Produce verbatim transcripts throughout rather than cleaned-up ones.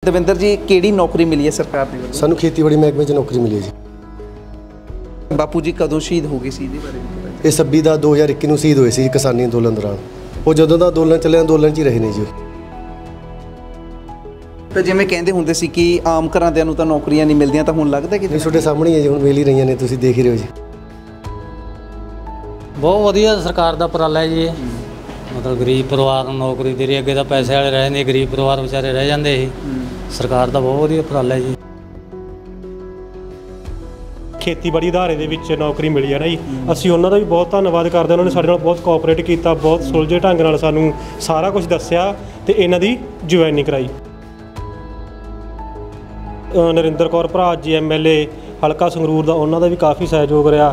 ਦਵਿੰਦਰ ਜੀ ਕਿਹੜੀ ਨੌਕਰੀ ਮਿਲੀ ਹੈ ਸਰਕਾਰ ਦੀ ਵੱਲੋਂ? ਸਾਨੂੰ ਖੇਤੀਬਾੜੀ ਮਹਿਕਮੇ 'ਚ ਨੌਕਰੀ ਮਿਲੀ ਹੈ ਜੀ। ਬਾਪੂ ਜੀ ਕਦੋਂ ਸ਼ਹੀਦ ਹੋ ਗਏ ਸੀ ਇਹਦੇ ਬਾਰੇ ਵੀ? ਇਹ ਛੱਬੀ ਦਾ ਦੋ ਹਜ਼ਾਰ ਇੱਕੀ ਨੂੰ ਸ਼ਹੀਦ ਹੋਏ ਸੀ ਕਿਸਾਨੀ ਅੰਦੋਲਨ ਦੌਰਾਨ। ਉਹ ਜਦੋਂ ਦਾ ਅੰਦੋਲਨ ਚੱਲਿਆ ਅੰਦੋਲਨ 'ਚ ਹੀ ਰਹੇ ਨੇ ਜੀ। ਤਾਂ ਜਿਵੇਂ ਕਹਿੰਦੇ ਹੁੰਦੇ ਸੀ ਕਿ ਆਮ ਘਰਾਂ ਨੂੰ ਤਾਂ ਨੌਕਰੀਆਂ ਨਹੀਂ ਮਿਲਦੀਆਂ, ਤਾਂ ਹੁਣ ਲੱਗਦਾ ਕਿ ਤੁਹਾਡੇ ਸਾਹਮਣੇ ਹੀ ਹੈ ਜੀ, ਹੁਣ ਮਿਲ ਹੀ ਰਹੀਆਂ ਨੇ, ਤੁਸੀਂ ਦੇਖ ਹੀ ਰਹੇ ਹੋ ਜੀ। ਬਹੁਤ ਵਧੀਆ ਸਰਕਾਰ ਦਾ ਉਪਰਾਲਾ ਹੈ ਜੀ ਇਹ। ਮਤਲਬ ਗਰੀਬ ਪਰਿਵਾਰ ਨੂੰ ਨੌਕਰੀ ਦੇ ਰਹੀ। ਅੱਗੇ ਤਾਂ ਪੈਸੇ ਵਾਲੇ ਰਹਿ ਜਾਂਦੇ, ਗਰੀਬ ਪਰਿਵਾਰ ਵਿਚਾਰੇ ਰਹਿ ਜਾਂਦੇ ਸੀ। ਸਰਕਾਰ ਦਾ ਬਹੁਤ ਵਧੀਆ ਉਪਰਾਲਾ ਹੈ ਜੀ। ਖੇਤੀਬਾੜੀ ਅਦਾਰੇ ਦੇ ਵਿੱਚ ਨੌਕਰੀ ਮਿਲੀ ਹੈ ਨਾ ਜੀ, ਅਸੀਂ ਉਹਨਾਂ ਦਾ ਵੀ ਬਹੁਤ ਧੰਨਵਾਦ ਕਰਦੇ ਹਾਂ। ਉਹਨਾਂ ਨੇ ਸਾਡੇ ਨਾਲ ਬਹੁਤ ਕੋਆਪਰੇਟ ਕੀਤਾ, ਬਹੁਤ ਸੁਲਝੇ ਢੰਗ ਨਾਲ ਸਾਨੂੰ ਸਾਰਾ ਕੁਝ ਦੱਸਿਆ ਤੇ ਇਹਨਾਂ ਦੀ ਜੁਆਇਨਿੰਗ ਕਰਾਈ। ਨਰਿੰਦਰ ਕੌਰ ਭਰਾ ਜੀ ਐਮ ਐਲ ਏ ਹਲਕਾ ਸੰਗਰੂਰ ਦਾ, ਉਹਨਾਂ ਦਾ ਵੀ ਕਾਫੀ ਸਹਿਯੋਗ ਰਿਹਾ।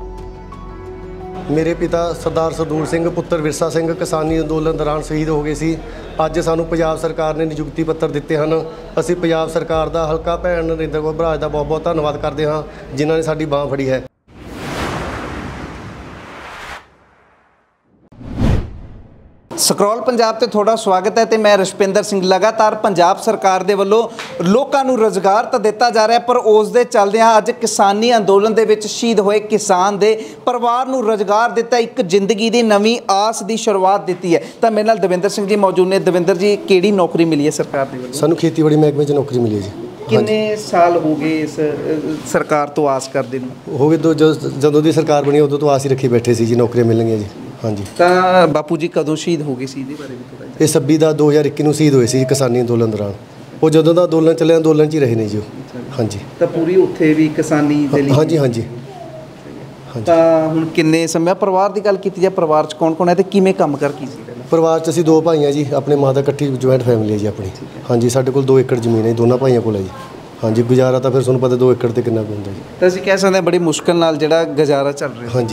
ਮੇਰੇ ਪਿਤਾ ਸਰਦਾਰ ਸਰਦੂਲ ਸਿੰਘ ਪੁੱਤਰ ਵਿਰਸਾ ਸਿੰਘ ਕਿਸਾਨੀ ਅੰਦੋਲਨ ਦੌਰਾਨ ਸ਼ਹੀਦ ਹੋ ਗਏ ਸੀ। ਅੱਜ ਸਾਨੂੰ ਪੰਜਾਬ ਸਰਕਾਰ ਨੇ ਨਿਯੁਕਤੀ ਪੱਤਰ ਦਿੱਤੇ ਹਨ। ਅਸੀਂ ਪੰਜਾਬ ਸਰਕਾਰ ਦਾ ਹਲਕਾ ਭੈਣ ਨਰਿੰਦਰ ਕੌਰ ਭਰਾ ਦਾ ਬਹੁਤ ਬਹੁਤ ਧੰਨਵਾਦ ਕਰਦੇ ਹਾਂ, ਜਿਨ੍ਹਾਂ ਨੇ ਸਾਡੀ ਬਾਂਹ ਫੜੀ ਹੈ। ਸਕਰੋਲ ਪੰਜਾਬ ਤੇ ਤੁਹਾਡਾ ਸਵਾਗਤ ਹੈ ਤੇ ਮੈਂ ਰਸ਼ਪਿੰਦਰ ਸਿੰਘ। ਲਗਾਤਾਰ ਪੰਜਾਬ ਸਰਕਾਰ ਦੇ ਵੱਲੋਂ ਲੋਕਾਂ ਨੂੰ ਰੁਜ਼ਗਾਰ ਤਾਂ ਦਿੱਤਾ ਜਾ ਰਿਹਾ, ਪਰ ਉਸ ਦੇ ਚੱਲਦਿਆਂ ਅੱਜ ਕਿਸਾਨੀ ਅੰਦੋਲਨ ਦੇ ਵਿੱਚ ਸ਼ਹੀਦ ਹੋਏ ਕਿਸਾਨ ਦੇ ਪਰਿਵਾਰ ਨੂੰ ਰੁਜ਼ਗਾਰ ਦਿੱਤਾ, ਇੱਕ ਜ਼ਿੰਦਗੀ ਦੀ ਨਵੀਂ ਆਸ ਦੀ ਸ਼ੁਰੂਆਤ ਦਿੱਤੀ ਹੈ। ਤਾਂ ਮੇਰੇ ਨਾਲ ਦਵਿੰਦਰ ਸਿੰਘ ਜੀ ਮੌਜੂਦ ਨੇ। ਦਵਿੰਦਰ ਜੀ ਕਿਹੜੀ ਨੌਕਰੀ ਮਿਲੀ ਹੈ ਸਰਕਾਰ ਦੇ ਵੱਲੋਂ? ਸਾਨੂੰ ਖੇਤੀਬਾੜੀ ਮਹਿਕਮੇ 'ਚ ਨੌਕਰੀ ਮਿਲੀ ਹੈ ਜੀ। ਕਿੰਨੇ ਸਾਲ ਹੋ ਗਏ ਇਸ ਸਰਕਾਰ ਤੋਂ ਆਸ ਕਰਦੇ ਨੂੰ? ਹੋ ਗਏ ਦੋ ਜਦੋਂ ਦੀ ਸਰਕਾਰ ਬਣੀ ਉਦੋਂ ਤੋਂ ਆਸ ਹੀ ਰੱਖੀ ਬੈਠੇ ਸੀ ਜੀ ਨੌਕਰੀਆਂ ਮਿਲਣਗੀਆਂ ਜੀ। ਹਾਂਜੀ। ਤਾਂ ਬਾਪੂ ਜੀ ਕਦੋਂ ਸ਼ਹੀਦ ਹੋ ਗਏ ਸੀ ਇਹਦੇ ਬਾਰੇ ਵੀ ਥੋੜ੍ਹਾ ਜਿਹਾ? ਇਹ ਛੱਬੀ ਦਾ ਦੋ ਹਜ਼ਾਰ ਇੱਕੀ ਨੂੰ ਸ਼ਹੀਦ ਹੋਏ ਸੀ ਕਿਸਾਨੀ ਅੰਦੋਲਨ ਦੌਰਾਨ। ਉਹ ਜਦੋਂ ਦਾ ਅੰਦੋਲਨ ਚੱਲਿਆ ਅੰਦੋਲਨ 'ਚ ਹੀ ਰਹੇ ਨੇ ਜੀ। ਹਾਂਜੀ। ਤਾਂ ਪੂਰੀ ਉੱਥੇ ਵੀ ਕਿਸਾਨੀ ਦੇ ਲਈ? ਹਾਂਜੀ ਹਾਂਜੀ। ਤਾਂ ਹੁਣ ਕਿੰਨੇ ਸਮੇਂ ਪਰਿਵਾਰ ਦੀ ਗੱਲ ਕੀਤੀ ਜਾਏ, ਪਰਿਵਾਰ 'ਚ ਕੌਣ ਕੌਣ ਹੈ ਤੇ ਕਿਵੇਂ ਕੰਮ ਕਰ ਕੀ ਸੀ? ਪਰਿਵਾਰ 'ਚ ਅਸੀਂ ਦੋ ਭਾਈ ਹਾਂ ਜੀ, ਆਪਣੇ ਮਾਂ ਦਾ ਇਕੱਠੀ ਜੁਆਇੰਟ ਫੈਮਿਲੀ ਹੈ ਜੀ ਆਪਣੀ। ਹਾਂਜੀ। ਸਾਡੇ ਕੋਲ ਦੋ ਏਕੜ ਜ਼ਮੀਨ ਹੈ ਦੋਨਾਂ ਭਾਈਆਂ ਕੋਲ ਹੈ ਜੀ। ਹਾਂਜੀ। ਗੁਜ਼ਾਰਾ ਤਾਂ ਫਿਰ ਤੁਹਾਨੂੰ ਪਤਾ ਦੋ ਏਕੜ 'ਤੇ ਕਿੰਨਾ ਕੁ ਹੁੰਦਾ ਜੀ। ਤਾਂ ਅਸੀਂ ਕਹਿ ਸਕਦੇ ਹਾਂ ਬੜੀ ਮੁਸ਼ਕਿਲ ਨਾਲ ਜਿਹੜਾ ਗੁਜ਼ਾਰਾ ਚੱਲ ਰਿਹਾ। ਹਾਂਜੀ।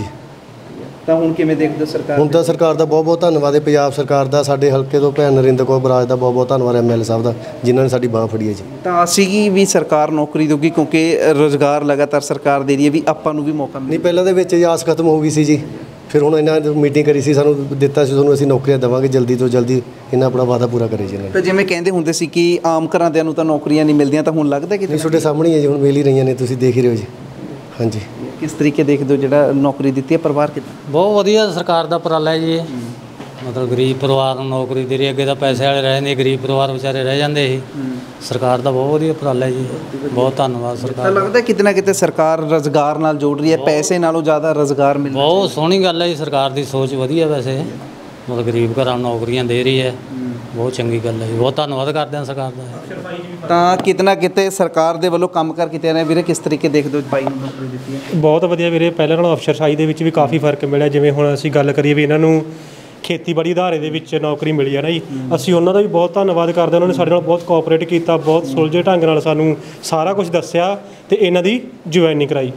ਤਾਂ ਹੁਣ ਕਿਵੇਂ ਦੇਖਦੇ ਹੋ ਸਰਕਾਰ? ਹੁਣ ਤਾਂ ਸਰਕਾਰ ਦਾ ਬਹੁਤ ਬਹੁਤ ਧੰਨਵਾਦ ਹੈ, ਪੰਜਾਬ ਸਰਕਾਰ ਦਾ। ਸਾਡੇ ਹਲਕੇ ਤੋਂ ਭੈਣ ਨਰਿੰਦਰ ਕੌਰ ਬਰਾਜ ਦਾ ਬਹੁਤ ਬਹੁਤ ਧੰਨਵਾਦ, ਐਮ ਐਲ ਏ ਸਾਹਿਬ ਦਾ, ਜਿਨ੍ਹਾਂ ਨੇ ਸਾਡੀ ਬਾਂਹ ਫੜੀ ਹੈ ਜੀ। ਤਾਂ ਅਸੀਂ ਵੀ ਸਰਕਾਰ ਨੌਕਰੀ ਦੇਊਗੀ ਕਿਉਂਕਿ ਰੁਜ਼ਗਾਰ ਲਗਾਤਾਰ ਸਰਕਾਰ ਦੇ ਰਹੀ ਹੈ, ਵੀ ਆਪਾਂ ਨੂੰ ਵੀ ਮੌਕਾ ਮਿਲੇ। ਨਹੀਂ, ਪਹਿਲਾਂ ਦੇ ਵਿੱਚ ਆਸ ਖਤਮ ਹੋ ਗਈ ਸੀ ਜੀ। ਫਿਰ ਹੁਣ ਇਹਨਾਂ ਨੇ ਮੀਟਿੰਗ ਕਰੀ ਸੀ, ਸਾਨੂੰ ਦਿੱਤਾ ਸੀ ਤੁਹਾਨੂੰ ਅਸੀਂ ਨੌਕਰੀਆਂ ਦੇਵਾਂਗੇ ਜਲਦੀ ਤੋਂ ਜਲਦੀ। ਇਹਨਾਂ ਆਪਣਾ ਵਾਅਦਾ ਪੂਰਾ ਕਰੇ ਜੀ ਇਹਨਾਂ ਨੇ। ਤਾਂ ਜਿਵੇਂ ਕਹਿੰਦੇ ਹੁੰਦੇ ਸੀ ਕਿ ਆਮ ਘਰਾਂ ਨੂੰ ਤਾਂ ਨੌਕਰੀਆਂ ਨਹੀਂ ਮਿਲਦੀਆਂ, ਤਾਂ ਹੁਣ ਲੱਗਦਾ ਕਿ ਤੁਹਾਡੇ ਸਾਹਮਣੇ ਹੀ ਹੈ ਜੀ, ਹੁਣ ਮਿਲ ਹੀ ਰਹੀਆਂ ਨੇ, ਤੁਸੀਂ ਦੇਖ ਹੀ ਰਹੇ ਹੋ ਜੀ। ਹਾਂਜੀ। ਕਿਸ ਤਰੀਕੇ ਦੇਖਦੇ ਹੋ ਜਿਹੜਾ ਨੌਕਰੀ ਦਿੱਤੀ ਹੈ ਪਰਿਵਾਰ ਕਿੱਦਾਂ? ਬਹੁਤ ਵਧੀਆ ਸਰਕਾਰ ਦਾ ਉਪਰਾਲਾ ਹੈ ਜੀ ਇਹ। ਮਤਲਬ ਗਰੀਬ ਪਰਿਵਾਰ ਨੂੰ ਨੌਕਰੀ ਦੇ ਰਹੀ। ਅੱਗੇ ਤਾਂ ਪੈਸੇ ਵਾਲੇ ਰਹਿ ਜਾਂਦੇ, ਗਰੀਬ ਪਰਿਵਾਰ ਵਿਚਾਰੇ ਰਹਿ ਜਾਂਦੇ ਸੀ। ਸਰਕਾਰ ਦਾ ਬਹੁਤ ਵਧੀਆ ਉਪਰਾਲਾ ਹੈ ਜੀ। ਬਹੁਤ ਧੰਨਵਾਦ ਸਰਕਾਰ ਦਾ। ਲੱਗਦਾ ਕਿਤੇ ਨਾ ਕਿਤੇ ਸਰਕਾਰ ਰੁਜ਼ਗਾਰ ਨਾਲ ਜੋੜ ਰਹੀ ਹੈ, ਪੈਸੇ ਨਾਲੋਂ ਜ਼ਿਆਦਾ ਰੁਜ਼ਗਾਰ ਮਿਲ ਰਿਹਾ। ਬਹੁਤ ਸੋਹਣੀ ਗੱਲ ਹੈ ਜੀ, ਸਰਕਾਰ ਦੀ ਸੋਚ ਵਧੀਆ। ਵੈਸੇ ਮਤਲਬ ਗਰੀਬ ਘਰਾਂ ਨੂੰ ਨੌਕਰੀਆਂ ਦੇ ਰਹੀ ਹੈ, ਬਹੁਤ ਚੰਗੀ ਗੱਲ ਹੈ ਜੀ। ਬਹੁਤ ਧੰਨਵਾਦ ਕਰਦੇ ਹਾਂ ਸਰਕਾਰ ਦਾ। ਤਾਂ ਕਿਤੇ ਨਾ ਕਿਤੇ ਸਰਕਾਰ ਦੇ ਵੱਲੋਂ ਕੰਮ ਕਰ ਕੀਤੇ ਨੇ। ਵੀਰੇ ਕਿਸ ਤਰੀਕੇ ਦੇਖਦੇ ਹੋ ਭਾਈ ਨੂੰ ਨੌਕਰੀ ਦਿੱਤੀ ਹੈ? ਬਹੁਤ ਵਧੀਆ ਵੀਰੇ। ਪਹਿਲਾਂ ਨਾਲੋਂ ਅਫਸਰਸ਼ਾਹੀ ਦੇ ਵਿੱਚ ਵੀ ਕਾਫੀ ਫਰਕ ਮਿਲਿਆ। ਜਿਵੇਂ ਹੁਣ ਅਸੀਂ ਗੱਲ ਕਰੀਏ ਵੀ ਇਹਨਾਂ ਨੂੰ ਖੇਤੀਬਾੜੀ ਅਦਾਰੇ ਦੇ ਵਿੱਚ ਨੌਕਰੀ ਮਿਲੀ ਹੈ ਨਾ ਜੀ, ਅਸੀਂ ਉਹਨਾਂ ਦਾ ਵੀ ਬਹੁਤ ਧੰਨਵਾਦ ਕਰਦੇ ਹਾਂ। ਉਹਨਾਂ ਨੇ ਸਾਡੇ ਨਾਲ ਬਹੁਤ ਕੋਆਪਰੇਟ ਕੀਤਾ, ਬਹੁਤ ਸੁਲਝੇ ਢੰਗ ਨਾਲ ਸਾਨੂੰ ਸਾਰਾ ਕੁਝ ਦੱਸਿਆ ਤੇ ਇਹਨਾਂ ਦੀ ਜੁਆਇਨਿੰਗ ਕਰਾਈ।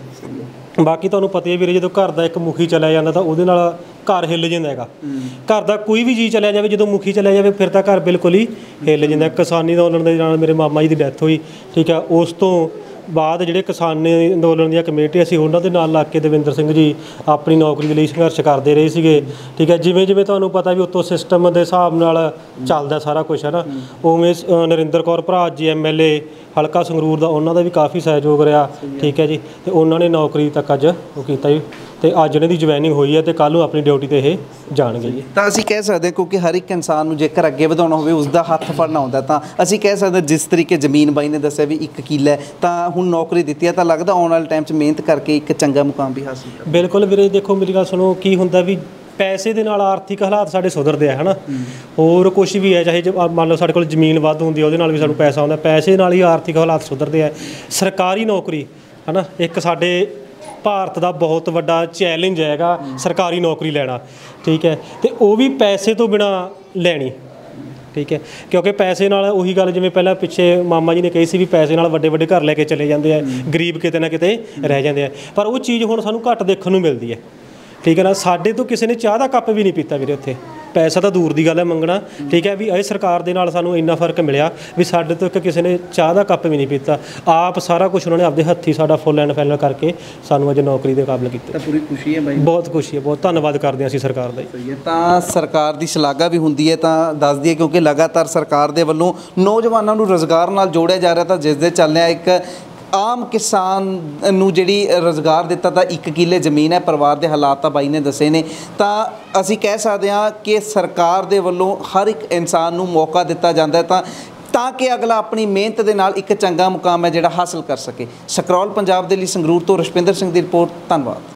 ਬਾਕੀ ਤੁਹਾਨੂੰ ਪਤਾ ਹੀ ਵੀਰੇ, ਜਦੋਂ ਘਰ ਦਾ ਇੱਕ ਮੁਖੀ ਚਲਿਆ ਜਾਂਦਾ ਤਾਂ ਉਹਦੇ ਨਾਲ ਘਰ ਹਿੱਲ ਜਾਂਦਾ ਹੈਗਾ। ਘਰ ਦਾ ਕੋਈ ਵੀ ਜੀਅ ਚਲਿਆ ਜਾਵੇ, ਜਦੋਂ ਮੁਖੀ ਚਲਿਆ ਜਾਵੇ ਫਿਰ ਤਾਂ ਘਰ ਬਿਲਕੁਲ ਹੀ ਹਿੱਲ ਜਾਂਦਾ। ਕਿਸਾਨੀ ਅੰਦੋਲਨ ਦੇ ਨਾਲ ਮੇਰੇ ਮਾਮਾ ਜੀ ਦੀ ਡੈਥ ਹੋਈ, ਠੀਕ ਹੈ। ਉਸ ਤੋਂ ਬਾਅਦ ਜਿਹੜੇ ਕਿਸਾਨੀ ਅੰਦੋਲਨ ਦੀਆਂ ਕਮੇਟੀ, ਅਸੀਂ ਉਹਨਾਂ ਦੇ ਨਾਲ ਲੱਗ ਕੇ ਦਵਿੰਦਰ ਸਿੰਘ ਜੀ ਆਪਣੀ ਨੌਕਰੀ ਦੇ ਲਈ ਸੰਘਰਸ਼ ਕਰਦੇ ਰਹੇ ਸੀਗੇ, ਠੀਕ ਹੈ। ਜਿਵੇਂ ਜਿਵੇਂ ਤੁਹਾਨੂੰ ਪਤਾ ਵੀ ਉੱਤੋਂ ਸਿਸਟਮ ਦੇ ਹਿਸਾਬ ਨਾਲ ਚੱਲਦਾ ਸਾਰਾ ਕੁਛ ਹੈ ਨਾ, ਉਵੇਂ ਨਰਿੰਦਰ ਕੌਰ ਭਰਾ ਜੀ ਐਮ ਐਲ ਏ ਹਲਕਾ ਸੰਗਰੂਰ ਦਾ, ਉਹਨਾਂ ਦਾ ਵੀ ਕਾਫੀ ਸਹਿਯੋਗ ਰਿਹਾ, ਠੀਕ ਹੈ ਜੀ। ਅਤੇ ਉਹਨਾਂ ਨੇ ਨੌਕਰੀ ਤੱਕ ਅੱਜ ਉਹ ਕੀਤਾ ਜੀ, ਅਤੇ ਅੱਜ ਇਹਨਾਂ ਦੀ ਜੁਆਇਨਿੰਗ ਹੋਈ ਹੈ ਅਤੇ ਕੱਲ੍ਹ ਨੂੰ ਆਪਣੀ ਡਿਊਟੀ 'ਤੇ ਇਹ ਜਾਣਗੇ ਜੀ। ਤਾਂ ਅਸੀਂ ਕਹਿ ਸਕਦੇ ਹਾਂ ਕਿਉਂਕਿ ਹਰ ਇੱਕ ਇਨਸਾਨ ਨੂੰ ਜੇਕਰ ਅੱਗੇ ਵਧਾਉਣਾ ਹੋਵੇ ਉਸ ਦਾ ਹੱਥ ਫੜਨਾ ਹੁੰਦਾ, ਤਾਂ ਅਸੀਂ ਕਹਿ ਸਕਦੇ ਜਿਸ ਤਰੀਕੇ ਜ਼ਮੀਨ ਬਾਈ ਨੇ ਦੱਸਿਆ ਵੀ ਇੱਕ ਕਿੱਲਾ ਹੈ, ਤਾਂ ਹੁਣ ਨੌਕਰੀ ਦਿੱਤੀ ਹੈ ਤਾਂ ਲੱਗਦਾ ਆਉਣ ਵਾਲੇ ਟਾਈਮ 'ਚ ਮਿਹਨਤ ਕਰਕੇ ਇੱਕ ਚੰਗਾ ਮੁਕਾਮ ਵੀ ਹਾਸਿਲ ਕਰ। ਬਿਲਕੁਲ ਵੀਰੇ। ਦੇਖੋ ਮੇਰੀ ਗੱਲ ਸੁਣੋ, ਕੀ ਹੁੰਦਾ ਵੀ ਪੈਸੇ ਦੇ ਨਾਲ ਆਰਥਿਕ ਹਾਲਾਤ ਸਾਡੇ ਸੁਧਰਦੇ ਆ, ਹੈ ਨਾ। ਹੋਰ ਕੁਛ ਵੀ ਹੈ, ਚਾਹੇ ਮੰਨ ਲਓ ਸਾਡੇ ਕੋਲ ਜ਼ਮੀਨ ਵੱਧ ਹੁੰਦੀ ਹੈ, ਉਹਦੇ ਨਾਲ ਵੀ ਸਾਨੂੰ ਪੈਸਾ ਆਉਂਦਾ। ਪੈਸੇ ਨਾਲ ਹੀ ਆਰਥਿਕ ਹਾਲਾਤ ਸੁਧਰਦੇ ਆ। ਸਰਕਾਰੀ ਨੌਕਰੀ ਹੈ ਨਾ, ਇੱਕ ਸਾਡੇ ਭਾਰਤ ਦਾ ਬਹੁਤ ਵੱਡਾ ਚੈਲੰਜ ਹੈਗਾ ਸਰਕਾਰੀ ਨੌਕਰੀ ਲੈਣਾ, ਠੀਕ ਹੈ। ਅਤੇ ਉਹ ਵੀ ਪੈਸੇ ਤੋਂ ਬਿਨਾਂ ਲੈਣੀ, ਠੀਕ ਹੈ। ਕਿਉਂਕਿ ਪੈਸੇ ਨਾਲ ਉਹੀ ਗੱਲ ਜਿਵੇਂ ਪਹਿਲਾਂ ਪਿੱਛੇ ਮਾਮਾ ਜੀ ਨੇ ਕਹੀ ਸੀ ਵੀ ਪੈਸੇ ਨਾਲ ਵੱਡੇ ਵੱਡੇ ਘਰ ਲੈ ਕੇ ਚਲੇ ਜਾਂਦੇ ਆ, ਗਰੀਬ ਕਿਤੇ ਨਾ ਕਿਤੇ ਰਹਿ ਜਾਂਦੇ ਆ। ਪਰ ਉਹ ਚੀਜ਼ ਹੁਣ ਸਾਨੂੰ ਘੱਟ ਦੇਖਣ ਨੂੰ ਮਿਲਦੀ ਹੈ, ਠੀਕ ਹੈ ਨਾ। ਸਾਡੇ ਤੋਂ ਕਿਸੇ ਨੇ ਚਾਹ ਦਾ ਕੱਪ ਵੀ ਨਹੀਂ ਪੀਤਾ ਵੀਰੇ ਉੱਥੇ, ਪੈਸਾ ਤਾਂ ਦੂਰ ਦੀ ਗੱਲ ਹੈ ਮੰਗਣਾ, ਠੀਕ ਹੈ ਵੀ ਇਹ ਸਰਕਾਰ ਦੇ ਨਾਲ ਸਾਨੂੰ ਇੰਨਾ ਫਰਕ ਮਿਲਿਆ ਵੀ ਸਾਡੇ ਤੋਂ ਇੱਕ ਕਿਸੇ ਨੇ ਚਾਹ ਦਾ ਕੱਪ ਵੀ ਨਹੀਂ ਪੀਤਾ। ਆਪ ਸਾਰਾ ਕੁਝ ਉਹਨਾਂ ਨੇ ਆਪਦੇ ਹੱਥੀਂ ਸਾਡਾ ਫੁੱਲ ਐਂਡ ਫਾਈਨਲ ਕਰਕੇ ਸਾਨੂੰ ਅੱਜ ਨੌਕਰੀ ਦੇ ਕਾਬਿਲ ਕੀਤਾ। ਤਾਂ ਪੂਰੀ ਖੁਸ਼ੀ ਹੈ ਬਾਈ, ਬਹੁਤ ਖੁਸ਼ੀ ਹੈ, ਬਹੁਤ ਧੰਨਵਾਦ ਕਰਦੇ ਹਾਂ ਅਸੀਂ ਸਰਕਾਰ ਦਾ। ਸਹੀ ਹੈ, ਤਾਂ ਸਰਕਾਰ ਦੀ ਸ਼ਲਾਘਾ ਵੀ ਹੁੰਦੀ ਹੈ ਤਾਂ ਦੱਸ ਦਈਏ, ਕਿਉਂਕਿ ਲਗਾਤਾਰ ਸਰਕਾਰ ਦੇ ਵੱਲੋਂ ਨੌਜਵਾਨਾਂ ਨੂੰ ਰੁਜ਼ਗਾਰ ਨਾਲ ਜੋੜਿਆ ਜਾ ਰਿਹਾ, ਤਾਂ ਜਿਸ ਦੇ ਚੱਲਦਿਆਂ ਇੱਕ ਆਮ ਕਿਸਾਨ ਨੂੰ ਜਿਹੜੀ ਰੁਜ਼ਗਾਰ ਦਿੱਤਾ ਤਾਂ ਇੱਕ ਕਿੱਲੇ ਜ਼ਮੀਨ ਹੈ, ਪਰਿਵਾਰ ਦੇ ਹਾਲਾਤ ਤਾਂ ਬਾਈ ਨੇ ਦੱਸੇ ਨੇ, ਤਾਂ ਅਸੀਂ ਕਹਿ ਸਕਦੇ ਹਾਂ ਕਿ ਸਰਕਾਰ ਦੇ ਵੱਲੋਂ ਹਰ ਇੱਕ ਇਨਸਾਨ ਨੂੰ ਮੌਕਾ ਦਿੱਤਾ ਜਾਂਦਾ ਹੈ ਤਾਂ ਤਾਂ ਕਿ ਅਗਲਾ ਆਪਣੀ ਮਿਹਨਤ ਦੇ ਨਾਲ ਇੱਕ ਚੰਗਾ ਮੁਕਾਮ ਹੈ ਜਿਹੜਾ ਹਾਸਲ ਕਰ ਸਕੇ। ਸਕਰੋਲ ਪੰਜਾਬ ਦੇ ਲਈ ਸੰਗਰੂਰ ਤੋਂ ਰੁਸ਼ਪਿੰਦਰ ਸਿੰਘ ਦੀ ਰਿਪੋਰਟ। ਧੰਨਵਾਦ।